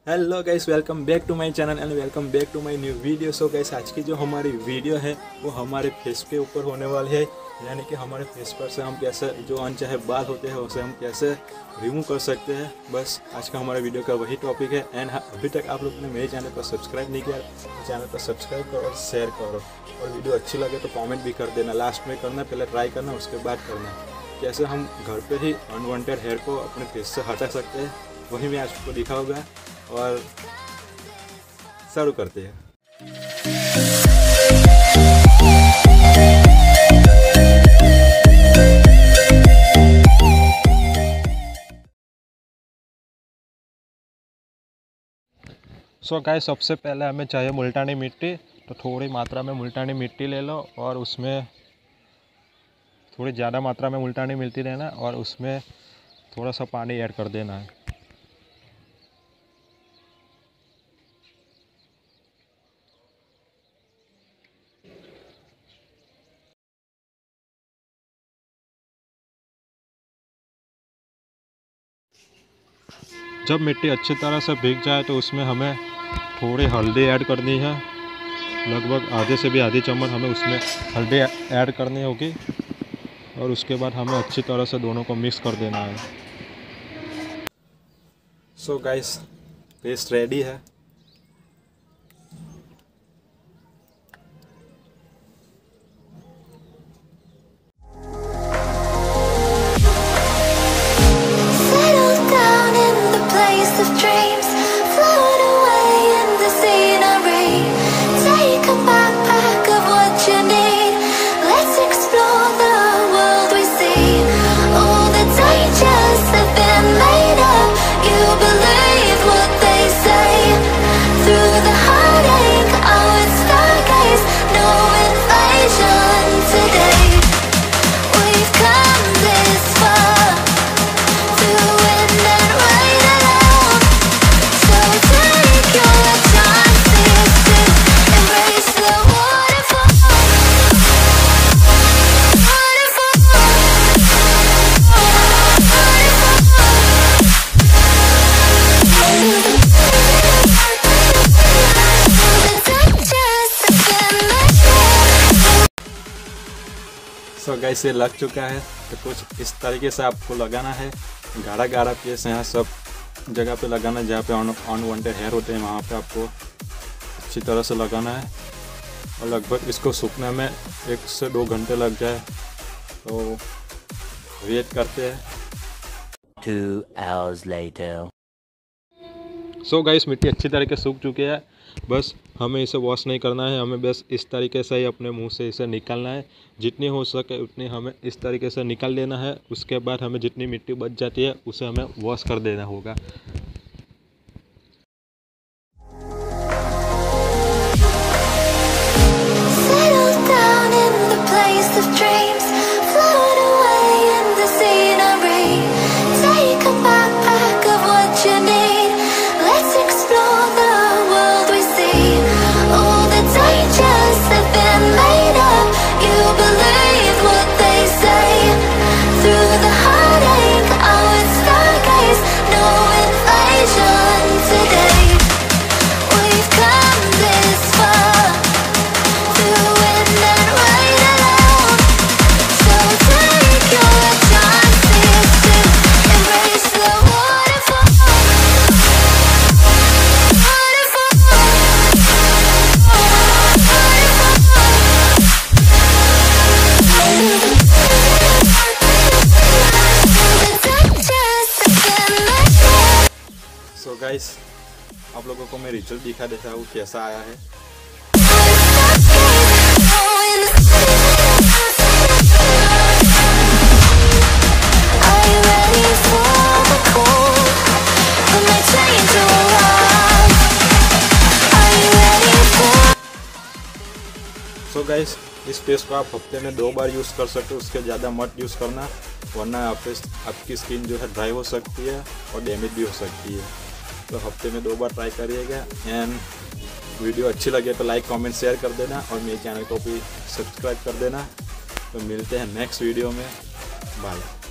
Hello guys, welcome back to my channel and welcome back to my new video. So guys, आज की जो हमारी video है वो हमारे फेस के ऊपर होने वाली है, यानी कि हमारे फेस पर से हम कैसे जो अनचाहे बाल होते हैं उसे हम कैसे रिमूव कर सकते हैं। बस आज का हमारे वीडियो का वही टॉपिक है। एंड अभी तक आप लोगों ने मेरे चैनल को सब्सक्राइब नहीं किया तो चैनल को सब्सक्राइब करो और शेयर करो, और वीडियो अच्छी लगे तो कॉमेंट भी कर देना। लास्ट में करना, पहले ट्राई करना उसके बाद करना। कैसे हम घर पर ही अनवांटेड हेयर को अपने फेस से हटा सकते हैं वही मैं आपको दिखाऊंगा, और शुरू करते हैं। सो गाइस, सबसे पहले हमें चाहिए मुल्तानी मिट्टी। तो थोड़ी मात्रा में मुल्तानी मिट्टी ले लो और उसमें थोड़ी ज़्यादा मात्रा में मुल्तानी मिट्टी लेना और उसमें थोड़ा सा पानी ऐड कर देना है। जब मिट्टी अच्छी तरह से भीग जाए तो उसमें हमें थोड़ी हल्दी ऐड करनी है। लगभग आधे से भी आधी चम्मच हमें उसमें हल्दी ऐड करनी होगी, और उसके बाद हमें अच्छी तरह से दोनों को मिक्स कर देना है। सो गाइस, पेस्ट रेडी है। सो गाइस, ये लग चुका है। तो कुछ इस तरीके से आपको लगाना है। गाढ़ा गाढ़ा पीस यहाँ सब जगह पे लगाना है जहाँ पे अनवांटेड हेयर होते हैं, वहाँ पे आपको अच्छी तरह से लगाना है। और लगभग इसको सूखने में 1 से 2 घंटे लग जाए, तो वेट करते हैं। 2 hours later. सो गाइस, मिट्टी अच्छी तरीके से सूख चुकी है। बस हमें इसे वॉश नहीं करना है, हमें बस इस तरीके से ही अपने मुंह से इसे निकालना है। जितनी हो सके उतनी हमें इस तरीके से निकाल लेना है। उसके बाद हमें जितनी मिट्टी बच जाती है उसे हमें वॉश कर देना होगा। सो गाइस, आप लोगों को मैं रिजल्ट दिखा देता हूँ कैसा आया है। सो गाइस, इस पेस्ट को आप हफ्ते में 2 बार यूज़ कर सकते हो, उसके ज़्यादा मत यूज़ करना, वरना आपकी स्किन जो है ड्राई हो सकती है और डैमेज भी हो सकती है। तो हफ्ते में 2 बार ट्राई करिएगा। एंड वीडियो अच्छी लगे तो लाइक कमेंट शेयर कर देना, और मेरे चैनल को भी सब्सक्राइब कर देना। तो मिलते हैं नेक्स्ट वीडियो में। बाय।